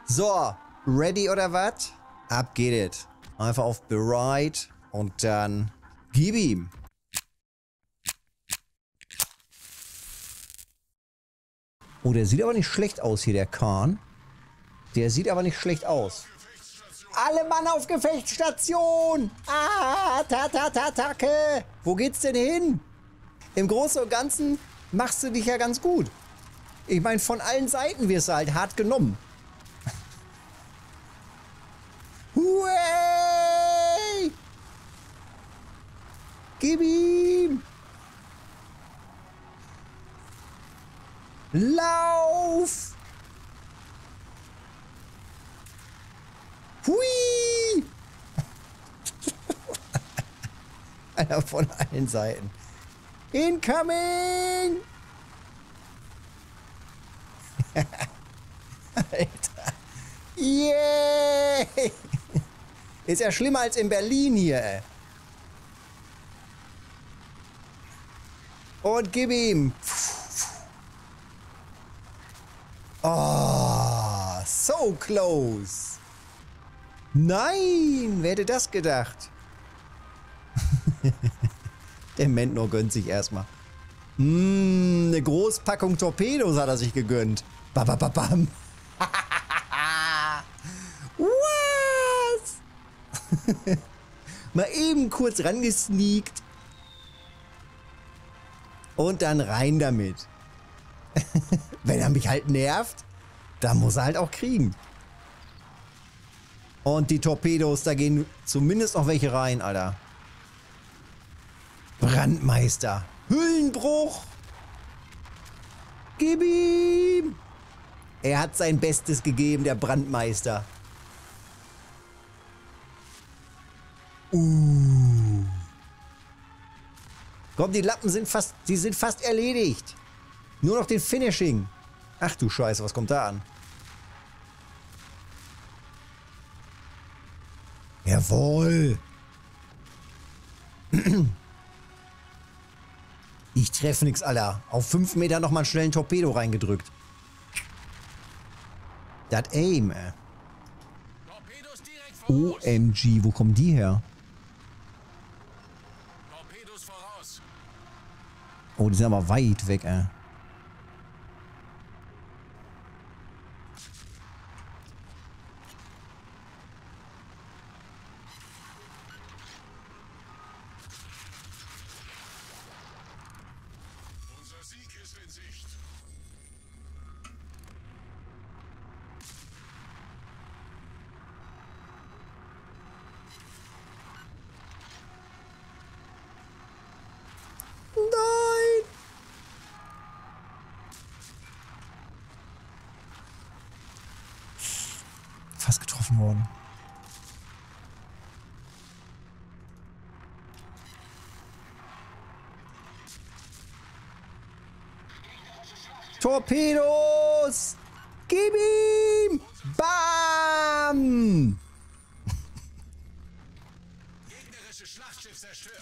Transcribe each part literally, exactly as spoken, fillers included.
So, ready oder was? Ab geht es. Einfach auf bereit und dann gib ihm. Oh, der sieht aber nicht schlecht aus hier, der Kahn. Der sieht aber nicht schlecht aus. Alle Mann auf Gefechtsstation! Ah, ta ta ta Tacke! Wo geht's denn hin? Im Großen und Ganzen machst du dich ja ganz gut. Ich meine, von allen Seiten wirst du halt hart genommen. Huey! Gib ihm! Lauf! Hui! Einer von allen Seiten. Incoming! Alter. Yeah! Ist ja schlimmer als in Berlin hier, ey. Und gib ihm. Oh, so close. Nein, wer hätte das gedacht? Der Mentnor gönnt sich erstmal. Mm, eine Großpackung Torpedos hat er sich gegönnt. Babababam. Was? Mal eben kurz rangesneakt. Und dann rein damit. Wenn er mich halt nervt, dann muss er halt auch kriegen. Und die Torpedos, da gehen zumindest noch welche rein, Alter. Brandmeister. Hüllenbruch. Gib ihm. Er hat sein Bestes gegeben, der Brandmeister. Uh. Komm, die Lappen sind fast, die sind fast erledigt. Nur noch den Finishing. Ach du Scheiße, was kommt da an? Jawohl. Ich treffe nix, Alter. Auf fünf Meter nochmal schnell ein Torpedo reingedrückt. Das Aim, ey. O M G, wo kommen die her? Oh, die sind aber weit weg, ey. Fast getroffen worden. Torpedos! Gib ihm! Bam! Gegnerisches Schlachtschiff zerstört.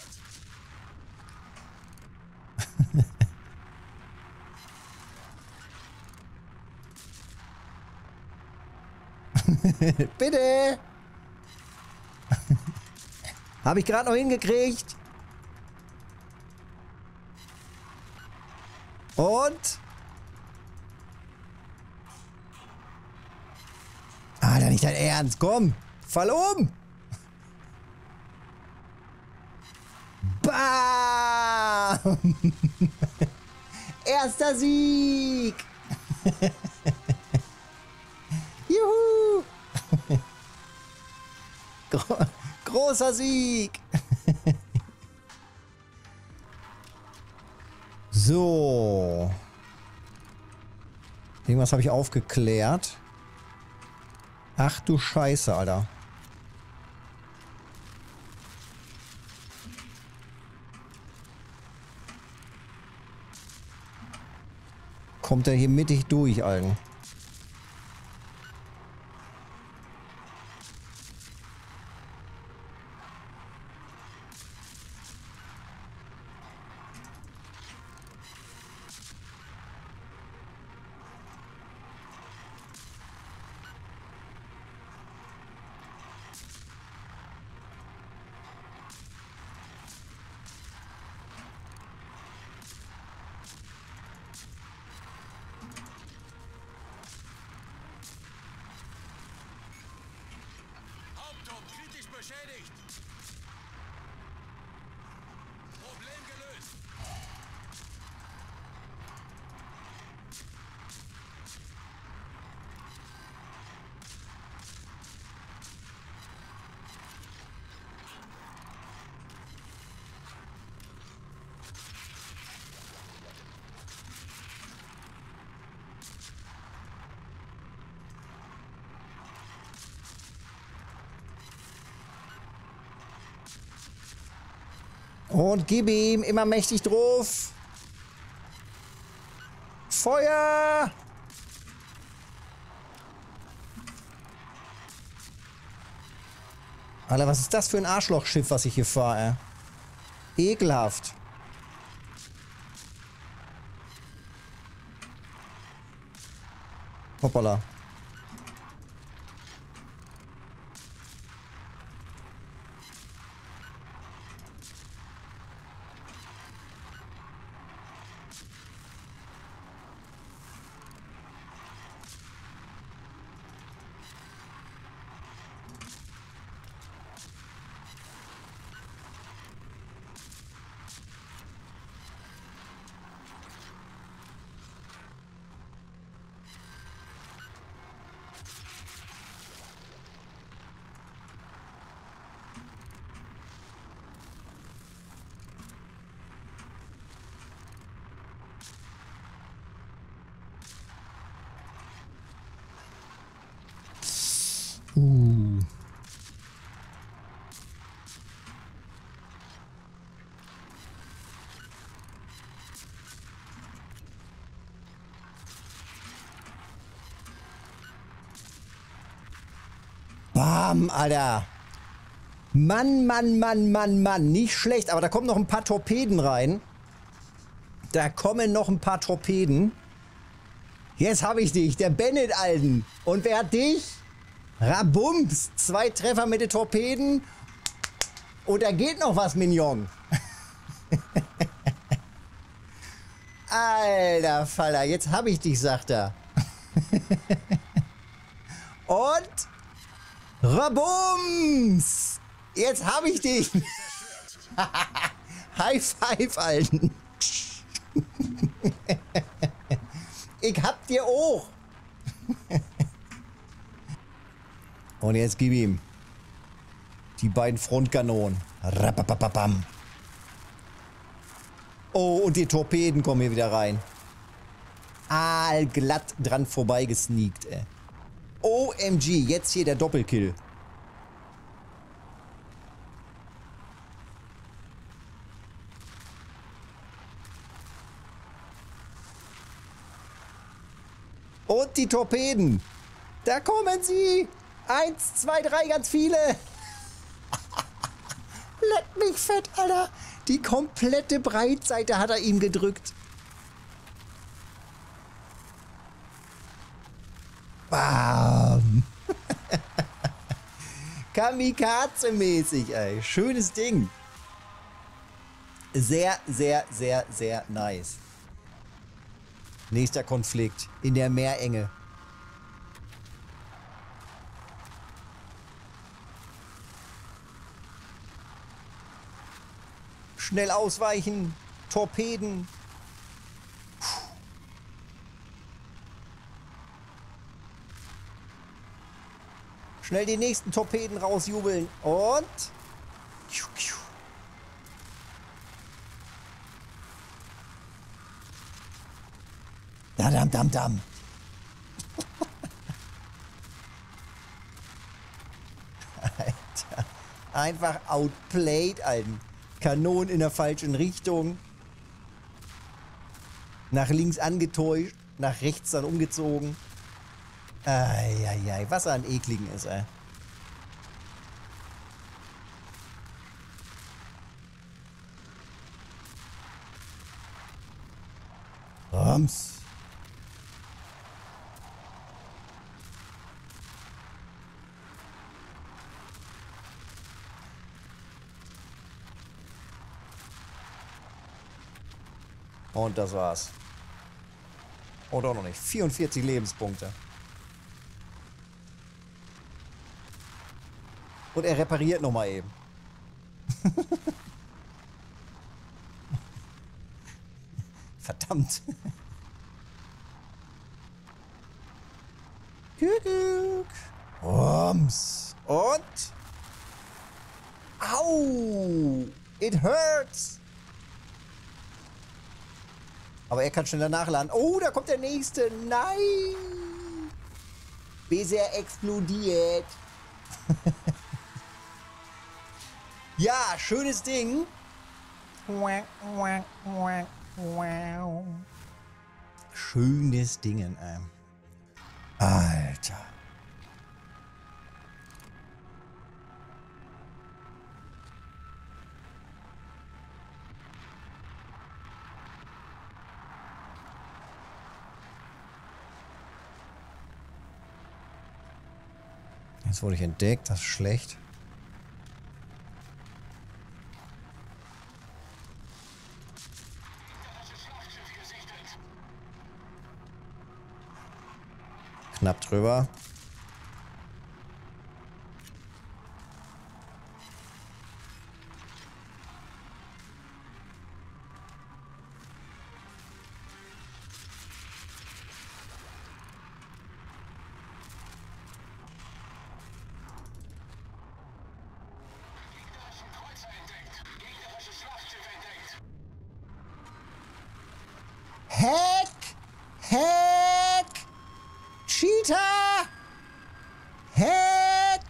Bitte! Habe ich gerade noch hingekriegt. Und? Alter, nicht dein Ernst. Komm, fall um! Bam! Erster Sieg! Juhu! Gro großer Sieg! So. Irgendwas habe ich aufgeklärt. Ach du Scheiße, Alter. Kommt er hier mittig durch, Alten? beschädigt. Problem gelöst. Und gib ihm immer mächtig drauf. Feuer! Alter, was ist das für ein Arschlochschiff, was ich hier fahre? Ekelhaft. Hoppala. Uh. Bam, Alter. Mann, Mann, Mann, Mann, Mann. Nicht schlecht, aber da kommen noch ein paar Torpeden rein. Da kommen noch ein paar Torpeden. Jetzt habe ich dich, der Bennett, Alten. Und wer hat dich? Rabums. Zwei Treffer mit den Torpeden. Und da geht noch was, Mignon. Alter Faller, jetzt habe ich dich, sagt er. Und Rabums. Jetzt habe ich dich. High five, Alten. Ich hab dir auch. Und jetzt gib ihm die beiden Frontkanonen. Rapapapam. Oh, und die Torpeden kommen hier wieder rein. Allglatt dran vorbeigesneakt, ey. O M G, jetzt hier der Doppelkill. Und die Torpeden. Da kommen sie. Eins, zwei, drei, ganz viele. Leck mich fett, Alter. Die komplette Breitseite hat er ihm gedrückt. Bam. Kamikaze-mäßig, ey. Schönes Ding. Sehr, sehr, sehr, sehr nice. Nächster Konflikt in der Meerenge. Schnell ausweichen. Torpeden. Puh. Schnell die nächsten Torpeden rausjubeln. Und... Da, dam, dam, dam. Alter. Einfach outplayed, Alten. Kanonen in der falschen Richtung. Nach links angetäuscht. Nach rechts dann umgezogen. Eieiei, was er an ekligen ist, ey. Rams. Und das war's. Oder auch noch nicht. vierundvierzig Lebenspunkte. Und er repariert nochmal eben. Verdammt. Kuckuck. Rums. Und... Au! It hurts! Aber er kann schneller nachladen. Oh, da kommt der nächste. Nein! Beser explodiert. Ja, schönes Ding. Schönes Ding, ey. Alter. Jetzt wurde ich entdeckt, das ist schlecht. Knapp drüber. Hack! Hack! Cheater! Hack!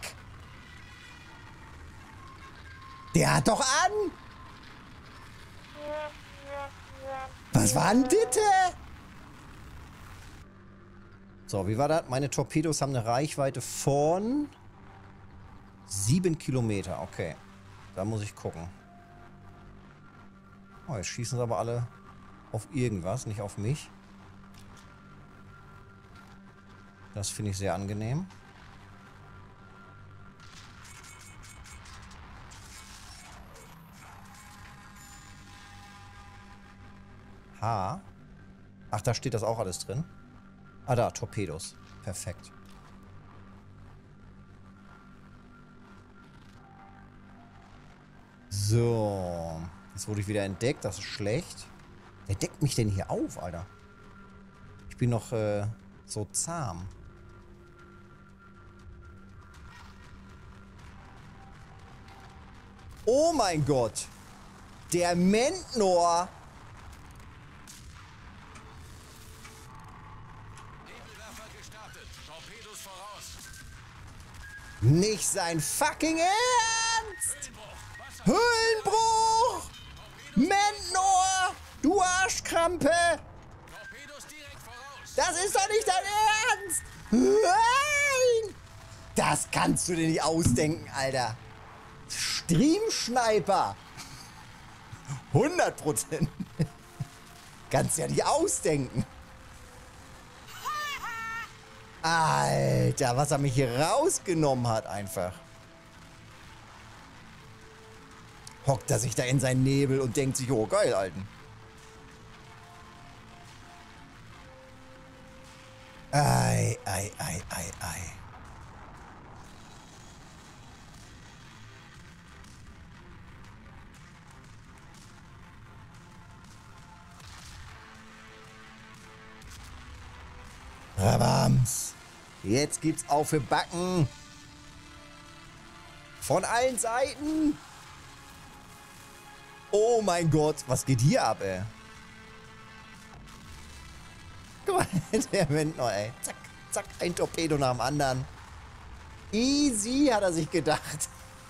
Der hat doch an! Was war denn bitte? So, wie war das? Meine Torpedos haben eine Reichweite von sieben Kilometer. Okay. Da muss ich gucken. Oh, jetzt schießen sie aber alle auf irgendwas, nicht auf mich. Das finde ich sehr angenehm. H. Ach, da steht das auch alles drin. Ah, da, Torpedos. Perfekt. So. Jetzt wurde ich wieder entdeckt. Das ist schlecht. Wer deckt mich denn hier auf, Alter? Ich bin noch äh, so zahm. Oh mein Gott. Der Mentnor. Nebelwerfer gestartet. Torpedos voraus. Nicht sein fucking Ernst! Höhlenbruch! Mentnor! Du Arschkrampe! Torpedos direkt voraus. Das ist doch nicht dein Ernst! Nein! Das kannst du dir nicht ausdenken, Alter. Streamschneiper! hundert Prozent. Kannst ja nicht ausdenken. Alter, was er mich hier rausgenommen hat einfach. Hockt er sich da in seinen Nebel und denkt sich, oh geil, Alten. Ei, ei, ei, ei, ei. Rabams. Jetzt gibt's auf für Backen. Von allen Seiten. Oh mein Gott, was geht hier ab, ey? Guck mal, der Mentnor, ey. Zack, zack, ein Torpedo nach dem anderen. Easy, hat er sich gedacht.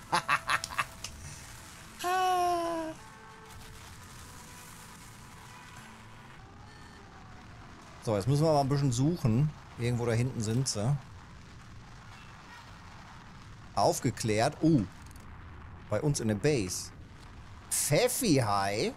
So, jetzt müssen wir mal ein bisschen suchen. Irgendwo da hinten sind sie. Aufgeklärt. Uh, bei uns in der Base. Pfeffi-Hai.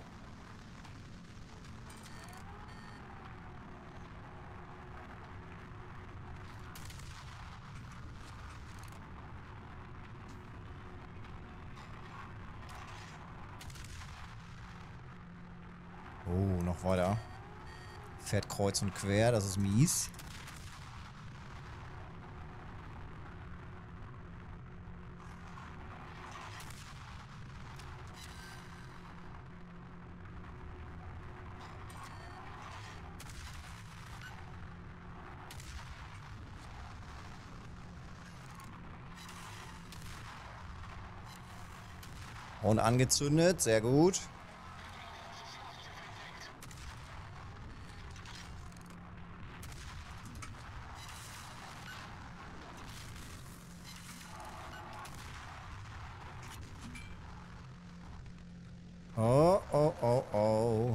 Oh, noch weiter. Fährt kreuz und quer, das ist mies. Und angezündet, sehr gut. Oh, oh, oh, oh.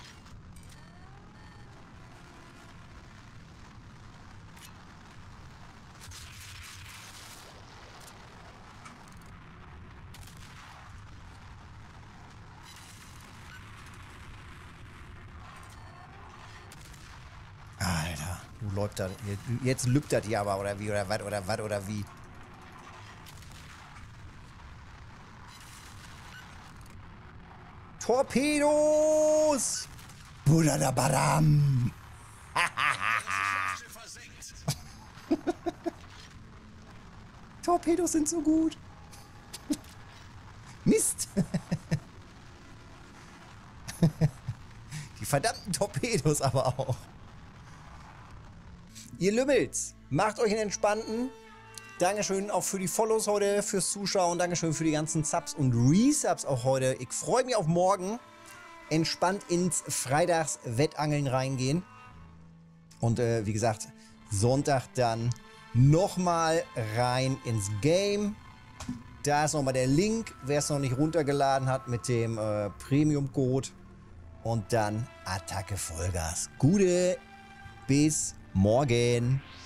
Alter, du läuft da. Jetzt lübt das hier aber, oder wie, oder was, oder was, oder wie. Torpedos! Budadabadam! Torpedos sind so gut. Mist! Die verdammten Torpedos aber auch. Ihr Lümmels, macht euch einen entspannten. Dankeschön auch für die Follows heute, fürs Zuschauen. Dankeschön für die ganzen Subs und Resubs auch heute. Ich freue mich auf morgen. Entspannt ins Freitags-Wettangeln reingehen. Und äh, wie gesagt, Sonntag dann nochmal rein ins Game. Da ist nochmal der Link, wer es noch nicht runtergeladen hat mit dem äh, Premium-Code. Und dann Attacke Vollgas. Gute, bis morgen.